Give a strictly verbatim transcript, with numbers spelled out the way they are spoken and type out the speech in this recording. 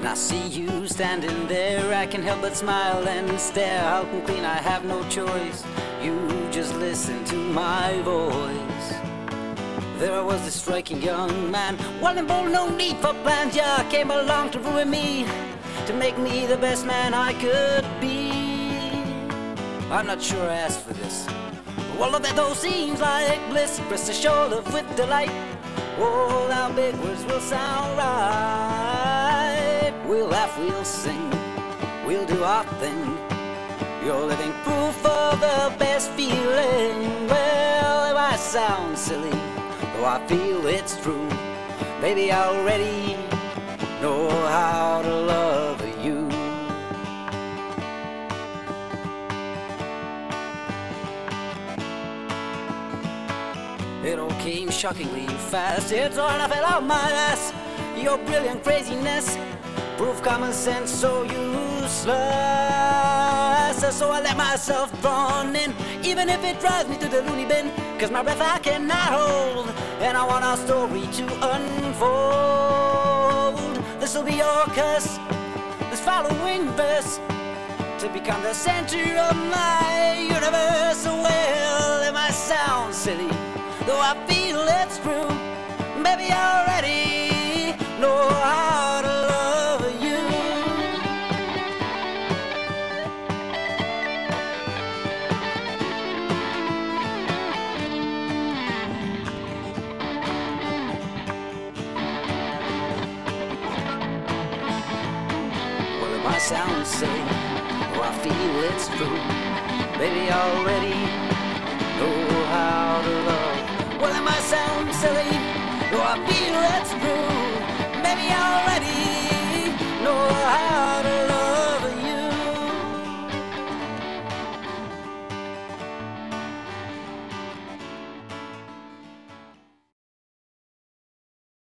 And I see you standing there, I can't help but smile and stare. Out and clean, I have no choice. You just listen to my voice. There was this striking young man, wild and bold, no need for plans. Yeah, came along to ruin me, to make me the best man I could be. I'm not sure I asked for this, but all of that though seems like bliss. Press the shoulder with delight. Oh, our big words will sound right. We'll laugh, we'll sing, we'll do our thing. You're living proof of the best feeling. Well, it might sound silly, though I feel it's true. Baby, I already know how to love you. It all came shockingly fast. It's all I fell out my ass. Your brilliant craziness proved common sense so useless. So I let myself drawn in, even if it drives me to the loony bin. Cause my breath I cannot hold, and I want our story to unfold. This'll be your curse, this following verse, to become the center of my universe. Well, it might sound silly, though I feel it's true. Baby, I already know how to love you. Well, it might sound silly, though I feel it's true. Baby, I already know how to love. Well, it might sound silly, though I feel it's true. Maybe I already know how